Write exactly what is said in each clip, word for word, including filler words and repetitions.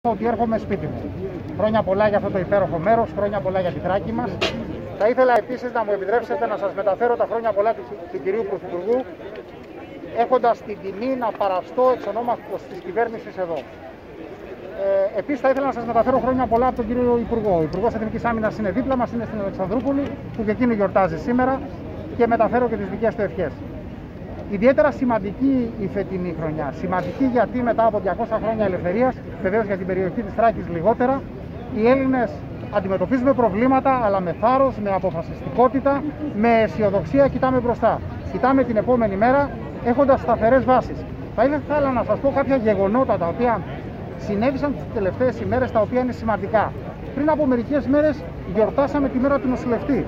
Ότι έρχομαι σπίτι μου. Χρόνια πολλά για αυτό το υπέροχο μέρος, χρόνια πολλά για τη Θράκη μας. Θα ήθελα επίσης να μου επιτρέψετε να σας μεταφέρω τα χρόνια πολλά του, του κυρίου Πρωθυπουργού, έχοντας την τιμή να παραστώ εξ ονόματος της κυβέρνησης εδώ. Ε, επίσης θα ήθελα να σας μεταφέρω χρόνια πολλά από τον κύριο Υπουργό. Ο Υπουργός Εθνικής Άμυνας είναι δίπλα μας, είναι στην Αλεξανδρούπολη, που και εκείνη γιορτάζει σήμερα, και μεταφέρω και τις δικές του ευχές. Ιδιαίτερα σημαντική η φετινή χρονιά. Σημαντική γιατί μετά από διακόσια χρόνια ελευθερίας, βεβαίως για την περιοχή της Θράκης λιγότερα, οι Έλληνες αντιμετωπίζουμε προβλήματα, αλλά με θάρρος, με αποφασιστικότητα, με αισιοδοξία κοιτάμε μπροστά. Κοιτάμε την επόμενη μέρα έχοντας σταθερές βάσεις. Θα ήθελα να σας πω κάποια γεγονότα τα οποία συνέβησαν τις τελευταίες ημέρες, τα οποία είναι σημαντικά. Πριν από μερικές μέρες γιορτάσαμε τη μέρα του νοσηλευτή,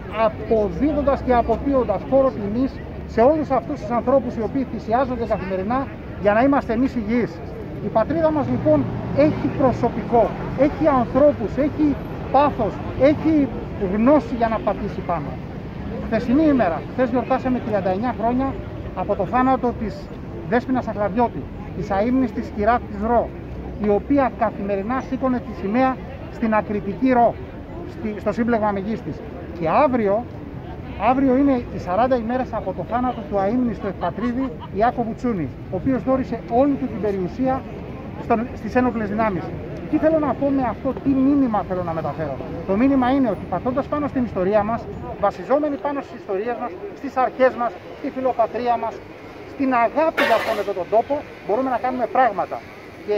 αποδίδοντας και αποτείοντας φόρο τιμής σε όλους αυτούς τους ανθρώπους οι οποίοι θυσιάζονται καθημερινά για να είμαστε εμείς υγιείς. Η πατρίδα μας λοιπόν έχει προσωπικό, έχει ανθρώπους, έχει πάθος, έχει γνώση για να πατήσει πάνω. Χθεσινή ημέρα, χθες γιορτάσαμε τριάντα εννιά χρόνια από το θάνατο της Δέσποινας Αχλαδιώτη, της αείμνης της Κυράκης Ρο, η οποία καθημερινά σήκωνε τη σημαία στην ακριτική Ρο, στο σύμπλεγμα Μεγίστης. Και αύριο Αύριο είναι οι σαράντα ημέρες από το θάνατο του αείμνηστου ευπατρίδη Ιάκωβου Τσούνη, ο οποίος δόρισε όλη του την περιουσία στον, στις ένοπλες δυνάμεις. Τι θέλω να πω με αυτό, τι μήνυμα θέλω να μεταφέρω? Το μήνυμα είναι ότι πατώντας πάνω στην ιστορία μας, βασιζόμενοι πάνω στις ιστορίες μας, στις αρχές μας, στη φιλοπατρία μας, στην αγάπη για αυτόν εδώ τον τόπο, μπορούμε να κάνουμε πράγματα. Και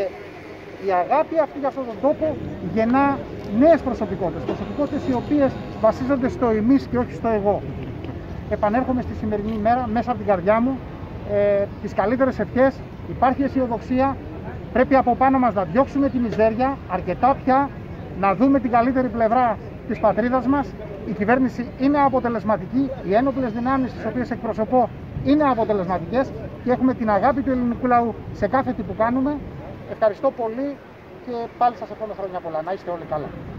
η αγάπη αυτή για αυτόν τον τόπο γεννά νέες προσωπικότητες, προσωπικότητες οι οποίες βασίζονται στο εμείς και όχι στο εγώ. Επανέρχομαι στη σημερινή ημέρα μέσα από την καρδιά μου, ε, τις καλύτερες ευχές, υπάρχει αισιοδοξία, πρέπει από πάνω μας να διώξουμε τη μιζέρια, αρκετά πια να δούμε την καλύτερη πλευρά της πατρίδας μας. Η κυβέρνηση είναι αποτελεσματική, οι ένοπλες δυνάμεις τις οποίες εκπροσωπώ είναι αποτελεσματικές και έχουμε την αγάπη του ελληνικού λαού σε κάθε τι που κάνουμε. Ευχαριστώ πολύ και πάλι σας εύχομαι χρόνια πολλά. Να είστε όλοι καλά.